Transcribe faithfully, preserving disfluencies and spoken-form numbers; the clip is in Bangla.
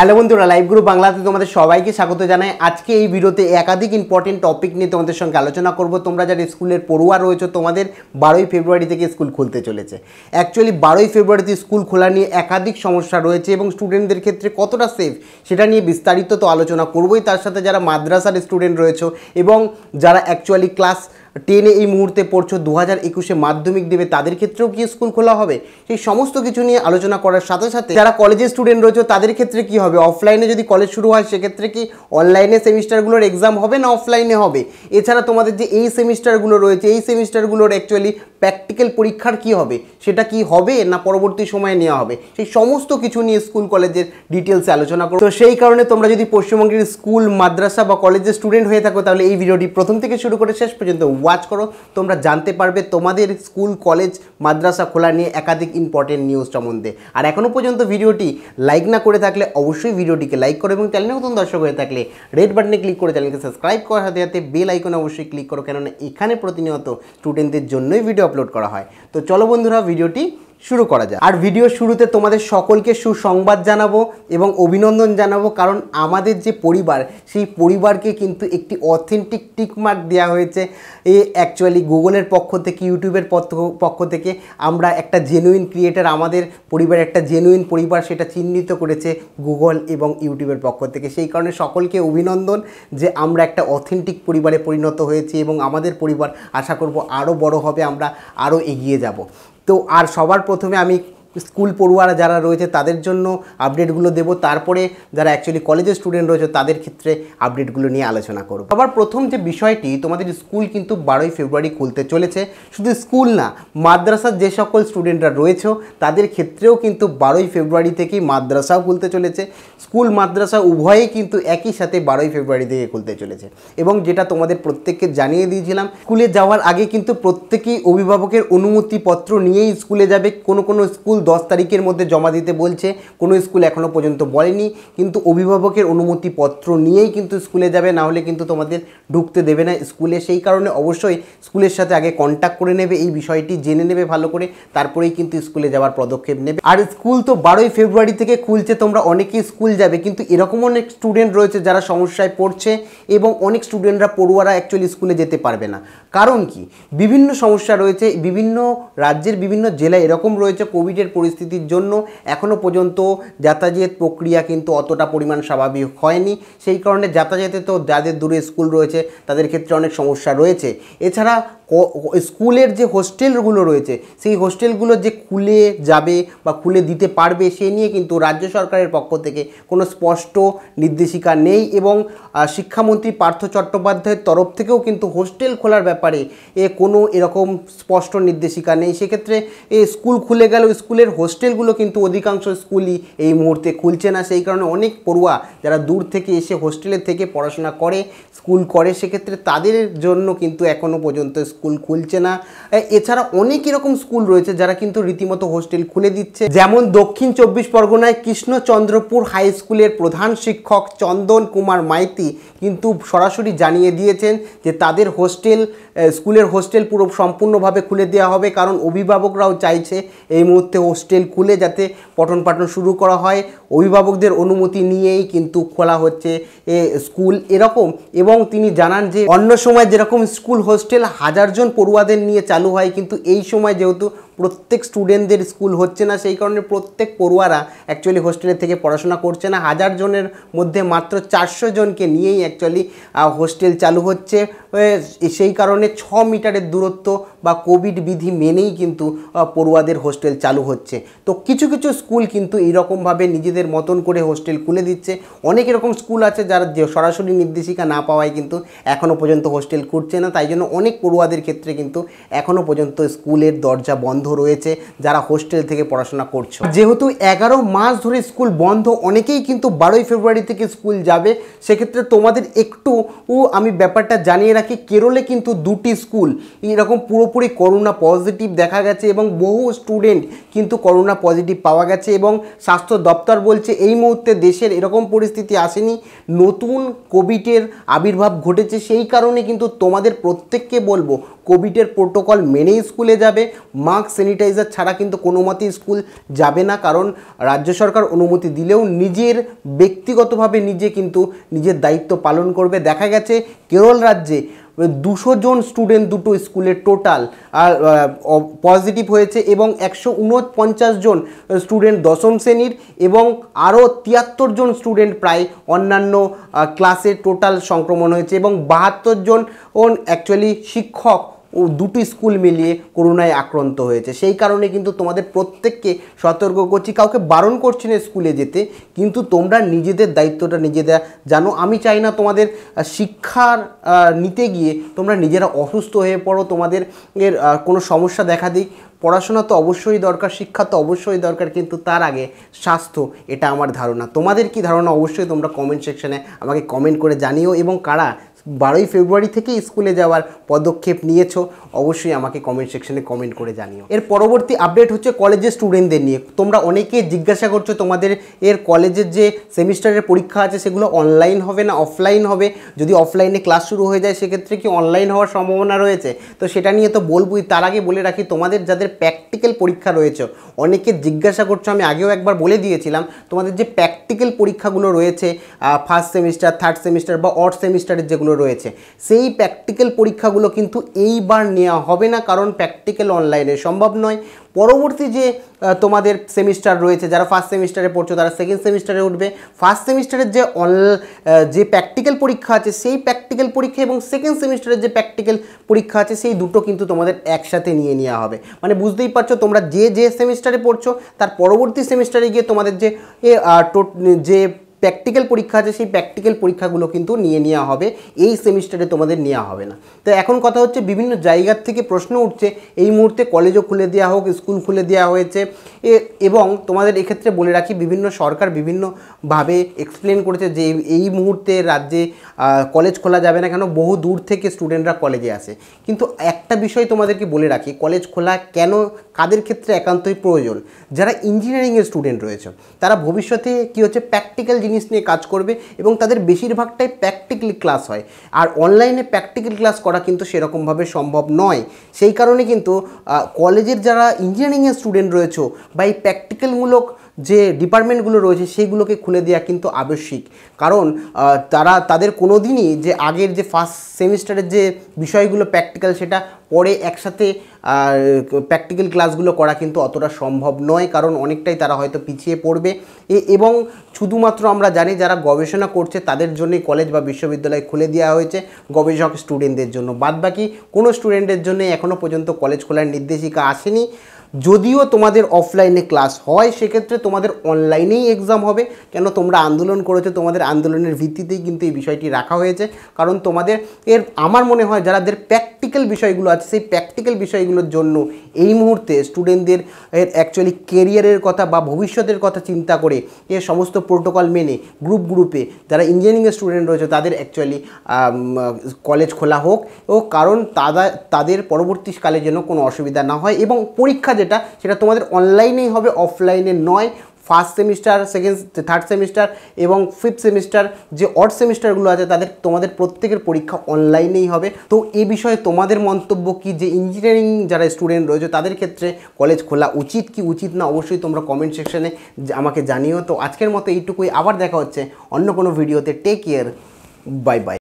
হ্যালো বন্ধুরা, লাইভ গ্রুপ বাংলাতে তোমাদের সবাইকে স্বাগত জানাই। আজকে এই ভিডিওতে একাধিক ইম্পর্টেন্ট টপিক নিয়ে তোমাদের সঙ্গে আলোচনা করব। তোমরা যারা স্কুলের পড়ুয়া রয়েছে, তোমাদের বারোই ফেব্রুয়ারি থেকে স্কুল খুলতে চলেছে। অ্যাকচুয়ালি বারোই ফেব্রুয়ারিতে স্কুল খোলা নিয়ে একাধিক সমস্যা রয়েছে এবং স্টুডেন্টদের ক্ষেত্রে কতটা সেফ সেটা নিয়ে বিস্তারিত তো আলোচনা করবোই। তার সাথে যারা মাদ্রাসার স্টুডেন্ট রয়েছে এবং যারা অ্যাকচুয়ালি ক্লাস টেনে এই মুহূর্তে পড়ছো, দু হাজার একুশে মাধ্যমিক দেবে, তাদের ক্ষেত্রেও কি স্কুল খোলা হবে, সেই সমস্ত কিছু নিয়ে আলোচনা করার সাথে সাথে যারা কলেজের স্টুডেন্ট রয়েছে তাদের ক্ষেত্রে কি হবে, অফলাইনে যদি কলেজ শুরু হয় সেক্ষেত্রে কি অনলাইনে সেমিস্টারগুলোর এক্সাম হবে না অফলাইনে হবে, এছাড়া তোমাদের যে এই সেমিস্টারগুলো রয়েছে এই সেমিস্টারগুলোর অ্যাকচুয়ালি প্র্যাকটিক্যাল পরীক্ষার কি হবে, সেটা কি হবে না পরবর্তী সময়ে নেওয়া হবে, সেই সমস্ত কিছু নিয়ে স্কুল কলেজের ডিটেলসে আলোচনা করব। তো সেই কারণে তোমরা যদি পশ্চিমবঙ্গের স্কুল, মাদ্রাসা বা কলেজের স্টুডেন্ট হয়ে থাকো তাহলে এই ভিডিওটি প্রথম থেকে শুরু করে শেষ পর্যন্ত ওয়াচ করো। তোমরা জানতে পারবে তোমাদের স্কুল, কলেজ, মাদ্রাসা খোলা নিয়ে একাধিক ইম্পর্টেন্ট নিউজ সম্বন্ধে। আর এখনও পর্যন্ত ভিডিওটি লাইক না করে থাকলে অবশ্যই ভিডিওটিকে লাইক করো এবং চ্যানেলে নতুন দর্শক হয়ে থাকলে রেড বাটনে ক্লিক করে চ্যানেলকে সাবস্ক্রাইব করার সাথে সাথে বেল আইকনে অবশ্যই ক্লিক করো, কেননা এখানে প্রতিনিয়ত স্টুডেন্টদের জন্যই ভিডিও আপলোড করা হয়। তো চলো বন্ধুরা, ভিডিওটি শুরু করা যায়। আর ভিডিও শুরুতে তোমাদের সকলকে সুসংবাদ জানাবো এবং অভিনন্দন জানাবো, কারণ আমাদের যে পরিবার সেই পরিবারকে কিন্তু একটি অথেন্টিক টিকমার্ক দেওয়া হয়েছে। এ অ্যাকচুয়ালি গুগলের পক্ষ থেকে, ইউটিউবের পক্ষ থেকে আমরা একটা জেনুইন ক্রিয়েটার, আমাদের পরিবারের একটা জেনুইন পরিবার, সেটা চিহ্নিত করেছে গুগল এবং ইউটিউবের পক্ষ থেকে। সেই কারণে সকলকে অভিনন্দন যে আমরা একটা অথেন্টিক পরিবারে পরিণত হয়েছি এবং আমাদের পরিবার আশা করব আরও বড় হবে, আমরা আরও এগিয়ে যাব। তো আর সবার প্রথমে আমি স্কুল পড়ুয়ারা যারা রয়েছে তাদের জন্য আপডেটগুলো দেব, তারপরে যারা অ্যাকচুয়ালি কলেজের স্টুডেন্ট রয়েছে তাদের ক্ষেত্রে আপডেটগুলো নিয়ে আলোচনা করব। সবার প্রথম যে বিষয়টি, তোমাদের স্কুল কিন্তু বারোই ফেব্রুয়ারি খুলতে চলেছে। শুধু স্কুল না, মাদ্রাসার যে সকল স্টুডেন্টরা রয়েছে তাদের ক্ষেত্রেও কিন্তু বারোই ফেব্রুয়ারি থেকেই মাদ্রাসাও খুলতে চলেছে। স্কুল মাদ্রাসা উভয়েই কিন্তু একই সাথে বারোই ফেব্রুয়ারি থেকে খুলতে চলেছে এবং যেটা তোমাদের প্রত্যেককে জানিয়ে দিয়েছিলাম, স্কুলে যাওয়ার আগে কিন্তু প্রত্যেকেই অভিভাবকের অনুমতিপত্র নিয়েই স্কুলে যাবে। কোনো কোনো স্কুল দশ তারিখের মধ্যে জমা দিতে বলছে, কোনো স্কুল এখনও পর্যন্ত বলেনি, কিন্তু অভিভাবকের অনুমতিপত্র নিয়েই কিন্তু স্কুলে যাবে, না হলে কিন্তু তোমাদের ঢুকতে দেবে না স্কুলে। সেই কারণে অবশ্যই স্কুলের সাথে আগে কন্ট্যাক্ট করে নেবে, এই বিষয়টি জেনে নেবে ভালো করে, তারপরেই কিন্তু স্কুলে যাওয়ার পদক্ষেপ নেবে। আর স্কুল তো বারোই ফেব্রুয়ারি থেকে খুলছে, তোমরা অনেকেই স্কুল যাবে, কিন্তু এরকম অনেক স্টুডেন্ট রয়েছে যারা সমস্যায় পড়ছে এবং অনেক স্টুডেন্টরা, পড়ুয়ারা অ্যাকচুয়ালি স্কুলে যেতে পারবে না। কারণ কি, বিভিন্ন সমস্যা রয়েছে, বিভিন্ন রাজ্যের বিভিন্ন জেলায় এরকম রয়েছে, কোভিডের পরিস্থিতির জন্য এখনও পর্যন্ত যাতায়াত প্রক্রিয়া কিন্তু অতটা পরিমাণ স্বাভাবিক হয়নি। সেই কারণে যাতায়াতে তো যাদের দূরে স্কুল রয়েছে তাদের ক্ষেত্রে অনেক সমস্যা রয়েছে। এছাড়া স্কুলের যে হোস্টেলগুলো রয়েছে সেই হোস্টেলগুলো যে খুলে যাবে বা খুলে দিতে পারবে সে নিয়ে কিন্তু রাজ্য সরকারের পক্ষ থেকে কোনো স্পষ্ট নির্দেশিকা নেই এবং শিক্ষামন্ত্রী পার্থ চট্টোপাধ্যায়ের তরফ থেকেও কিন্তু হোস্টেল খোলার ব্যাপারে এ কোনো এরকম স্পষ্ট নির্দেশিকা নেই। সেক্ষেত্রে এ স্কুল খুলে গেল, স্কুলের হোস্টেলগুলো কিন্তু অধিকাংশ স্কুলই এই মুহূর্তে খুলছে না। সেই কারণে অনেক পড়ুয়া যারা দূর থেকে এসে হোস্টেলের থেকে পড়াশোনা করে, স্কুল করে, সেক্ষেত্রে তাদের জন্য কিন্তু এখনও পর্যন্ত স্কুল খুলছে না। এছাড়া অনেক এরকম স্কুল রয়েছে যারা কিন্তু রীতিমতো হোস্টেল খুলে দিচ্ছে, যেমন দক্ষিণ চব্বিশ পরগনায় কৃষ্ণচন্দ্রপুর হাই স্কুলের প্রধান শিক্ষক চন্দন কুমার মাইতি কিন্তু সরাসরি জানিয়ে দিয়েছেন যে তাদের হোস্টেল, স্কুলের হোস্টেল পুরো সম্পূর্ণভাবে খুলে দেওয়া হবে, কারণ অভিভাবকরাও চাইছে এই মুহূর্তে হোস্টেল খুলে যাতে পঠন পাঠন শুরু করা হয়। অভিভাবকদের অনুমতি নিয়েই কিন্তু খোলা হচ্ছে এ স্কুল এরকম। এবং তিনি জানান যে অন্য সময় যেরকম স্কুল হোস্টেল হাজার জন পড়ুয়াদের নিয়ে চালু হয়, কিন্তু এই সময় যেহেতু প্রত্যেক স্টুডেন্টদের স্কুল হচ্ছে না, সেই কারণে প্রত্যেক পড়ুয়ারা অ্যাকচুয়ালি হোস্টেলের থেকে পড়াশোনা করছে না। হাজার জনের মধ্যে মাত্র চারশো জনকে নিয়েই অ্যাকচুয়ালি হোস্টেল চালু হচ্ছে। সেই কারণে ছ মিটারের দূরত্ব বা কোভিড বিধি মেনেই কিন্তু পড়ুয়াদের হোস্টেল চালু হচ্ছে। তো কিছু কিছু স্কুল কিন্তু এইরকমভাবে নিজেদের মতন করে হোস্টেল খুলে দিচ্ছে। অনেক এরকম স্কুল আছে যারা সরাসরি নির্দেশিকা না পাওয়ায় কিন্তু এখনও পর্যন্ত হোস্টেল খুলছে না, তাই জন্য অনেক পড়ুয়াদের ক্ষেত্রে কিন্তু এখনও পর্যন্ত স্কুলের দরজা বন্ধ রয়েছে যারা হোস্টেল থেকে পড়াশোনা করছে। যেহেতু এগারো মাস ধরে স্কুল বন্ধ, অনেকেই কিন্তু বারোই ফেব্রুয়ারি থেকে স্কুল যাবে। সেক্ষেত্রে তোমাদের একটু আমি ব্যাপারটা জানিয়ে রাখি, কেরলে কিন্তু দুটি স্কুল এরকম পুরোপুরি করোনা পজিটিভ দেখা গেছে এবং বহু স্টুডেন্ট কিন্তু করোনা পজিটিভ পাওয়া গেছে এবং স্বাস্থ্য দপ্তর বলছে এই মুহূর্তে দেশের এরকম পরিস্থিতি আসেনি, নতুন কোভিডের আবির্ভাব ঘটেছে। সেই কারণে কিন্তু তোমাদের প্রত্যেককে বলবো কোভিডের প্রোটোকল মেনেই স্কুলে যাবে, মাস্ক স্যানিটাইজার ছাড়া কিন্তু কোনো মতেই স্কুল যাবে না, কারণ রাজ্য সরকার অনুমতি দিলেও নিজের ব্যক্তিগতভাবে নিজে কিন্তু নিজের দায়িত্ব পালন করবে। দেখা গেছে কেরল রাজ্যে দুশো জন স্টুডেন্ট দুটো স্কুলে টোটাল আর পজিটিভ হয়েছে এবং একশো উনপঞ্চাশ জন স্টুডেন্ট দশম শ্রেণীর এবং আরও তিয়াত্তর জন স্টুডেন্ট প্রায় অন্যান্য ক্লাসে টোটাল সংক্রমণ হয়েছে এবং বাহাত্তর জন অ্যাকচুয়ালি শিক্ষক ও দুটি স্কুল মিলিয়ে করোনায় আক্রান্ত হয়েছে। সেই কারণে কিন্তু তোমাদের প্রত্যেককে সতর্ক করছি, কাউকে বারণ করছি না স্কুলে যেতে, কিন্তু তোমরা নিজেদের দায়িত্বটা নিজেদের জানো। আমি চাই না তোমাদের শিক্ষার নিতে গিয়ে তোমরা নিজেরা অসুস্থ হয়ে পড়ো, তোমাদের এর কোনো সমস্যা দেখা দিক। পড়াশোনা তো অবশ্যই দরকার, শিক্ষা তো অবশ্যই দরকার, কিন্তু তার আগে স্বাস্থ্য, এটা আমার ধারণা। তোমাদের কি ধারণা অবশ্যই তোমরা কমেন্ট সেকশনে আমাকে কমেন্ট করে জানিও, এবং কারা বারোই ফেব্রুয়ারি থেকে স্কুলে যাওয়ার পদক্ষেপ নিয়েছো অবশ্যই আমাকে কমেন্ট সেকশনে কমেন্ট করে জানিও। এর পরবর্তী আপডেট হচ্ছে কলেজের স্টুডেন্টদের নিয়ে। তোমরা অনেকে জিজ্ঞাসা করছো তোমাদের এর কলেজের যে সেমিস্টারের পরীক্ষা আছে সেগুলো অনলাইন হবে না অফলাইন হবে, যদি অফলাইনে ক্লাস শুরু হয়ে যায় সেক্ষেত্রে কি অনলাইন হওয়ার সম্ভাবনা রয়েছে? তো সেটা নিয়ে তো বলবই, তার আগে বলে রাখি তোমাদের যাদের প্র্যাকটিক্যাল পরীক্ষা রয়েছে, অনেকে জিজ্ঞাসা করছো, আমি আগেও একবার বলে দিয়েছিলাম, তোমাদের যে প্র্যাকটিক্যাল পরীক্ষাগুলো রয়েছে ফার্স্ট সেমিস্টার থার্ড সেমিস্টার বা অড সেমিস্টারের যেগুলো রয়েছে, সেই প্র্যাকটিক্যাল পরীক্ষাগুলো কিন্তু এইবার নেওয়া হবে না, কারণ প্র্যাকটিক্যাল অনলাইনে সম্ভব নয়। পরবর্তী যে তোমাদের সেমিস্টার রয়েছে, যারা ফার্স্ট সেমিস্টারে পড়ছো তারা সেকেন্ড সেমিস্টারে উঠবে। ফার্স্ট সেমিস্টারের যে অন যে প্র্যাকটিক্যাল পরীক্ষা আছে সেই প্র্যাকটিক্যাল পরীক্ষা এবং সেকেন্ড সেমিস্টারের যে প্র্যাকটিক্যাল পরীক্ষা আছে সেই দুটো কিন্তু তোমাদের একসাথে নিয়ে নেওয়া হবে। মানে বুঝতেই পারছো, তোমরা যে যে সেমিস্টারে পড়ছো তার পরবর্তী সেমিস্টারে গিয়ে তোমাদের যে যে প্র্যাকটিক্যাল পরীক্ষা আছে সেই প্র্যাকটিক্যাল পরীক্ষাগুলো কিন্তু নিয়ে নেওয়া হবে, এই সেমিস্টারে তোমাদের নেওয়া হবে না। তো এখন কথা হচ্ছে, বিভিন্ন জায়গার থেকে প্রশ্ন উঠছে এই মুহূর্তে কলেজও খুলে দেওয়া হোক, স্কুল খুলে দেওয়া হয়েছে, এবং তোমাদের এক্ষেত্রে বলে রাখি বিভিন্ন সরকার বিভিন্নভাবে এক্সপ্লেন করেছে যে এই মুহূর্তে রাজ্যে কলেজ খোলা যাবে না, কেন বহু দূর থেকে স্টুডেন্টরা কলেজে আসে। কিন্তু একটা বিষয় তোমাদেরকে বলে রাখি, কলেজ খোলা কেন কাদের ক্ষেত্রে একান্তই প্রয়োজন, যারা ইঞ্জিনিয়ারিংয়ের স্টুডেন্ট রয়েছে তারা ভবিষ্যতে কী হচ্ছে প্র্যাকটিক্যাল জিনিস নিয়ে কাজ করবে এবং তাদের বেশিরভাগটাই প্র্যাকটিক্যাল ক্লাস হয়, আর অনলাইনে প্র্যাকটিক্যাল ক্লাস করা কিন্তু সেরকমভাবে সম্ভব নয়। সেই কারণে কিন্তু কলেজের যারা ইঞ্জিনিয়ারিংয়ের স্টুডেন্ট রয়েছে বা এই প্র্যাকটিক্যালমূলক যে ডিপার্টমেন্টগুলো রয়েছে সেইগুলোকে খুলে দেওয়া কিন্তু আবশ্যিক, কারণ তারা তাদের কোনো দিনই যে আগের যে ফার্স্ট সেমিস্টারের যে বিষয়গুলো প্র্যাকটিক্যাল সেটা পরে একসাথে প্র্যাকটিক্যাল ক্লাসগুলো করা কিন্তু অতটা সম্ভব নয়, কারণ অনেকটাই তারা হয়তো পিছিয়ে পড়বে। এবং শুধুমাত্র আমরা জানি যারা গবেষণা করছে তাদের জন্যই কলেজ বা বিশ্ববিদ্যালয় খুলে দেওয়া হয়েছে, গবেষক স্টুডেন্টদের জন্য। বাদবাকি কোনো স্টুডেন্টের জন্য এখনও পর্যন্ত কলেজ খোলার নির্দেশিকা আসেনি। যদিও তোমাদের অফলাইনে ক্লাস হয় সেক্ষেত্রে তোমাদের অনলাইনেই এক্সাম হবে, কেন তোমরা আন্দোলন করেছো, তোমাদের আন্দোলনের ভিত্তিতেই কিন্তু এই বিষয়টি রাখা হয়েছে। কারণ তোমাদের এর আমার মনে হয় যাদের প্র্যাকটিক্যাল বিষয়গুলো আছে সেই প্র্যাকটিক্যাল বিষয়গুলোর জন্য এই মুহূর্তে স্টুডেন্টদের এর অ্যাকচুয়ালি কেরিয়ারের কথা বা ভবিষ্যতের কথা চিন্তা করে এর সমস্ত প্রোটোকল মেনে গ্রুপ গ্রুপে যারা ইঞ্জিনিয়ারিংয়ের স্টুডেন্ট রয়েছে তাদের অ্যাকচুয়ালি কলেজ খোলা হোক, ও কারণ তারা তাদের পরবর্তীকালে যেন কোনো অসুবিধা না হয়, এবং পরীক্ষা যেটা সেটা তোমাদের অনলাইনেই হবে, অফলাইনে নয়। First semester second third semester এবং ফিফথ সেমিস্টার যে অড সেমিস্টারগুলো আছে তাদের তোমাদের প্রত্যেকের পরীক্ষা অনলাইনেই হবে। তো এই বিষয়ে তোমাদের মন্তব্য কি, যে ইঞ্জিনিয়ারিং যারা স্টুডেন্ট রয়েছে তাদের ক্ষেত্রে কলেজ খোলা উচিত কি উচিত না, অবশ্যই তোমরা কমেন্ট সেকশনে আমাকে জানিও। তো আজকের মতো এইটুকুই, আবার দেখা হচ্ছে অন্য কোনো ভিডিওতে। Take care, bye by.